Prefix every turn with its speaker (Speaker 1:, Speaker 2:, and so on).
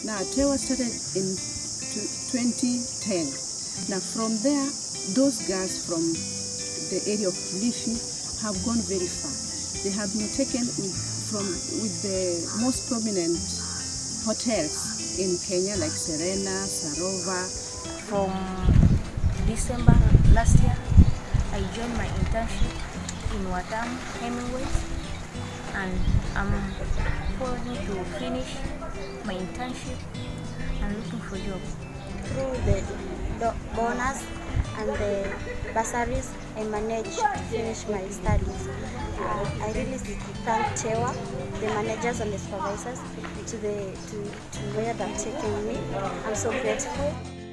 Speaker 1: Now, Tewa started in 2010. Now, from there, those girls from the area of Kilifi have gone very far. They have been taken with the most prominent hotels in Kenya, like Serena, Sarova.
Speaker 2: From December last year, I joined my internship in Watamu, Hemingways, and I'm planning to finish my internship and looking for a job.
Speaker 3: Through the bonus and the bursaries, I managed to finish my studies. I really thank Tewa, the managers and the supervisors, to where they've taken me. I'm so grateful.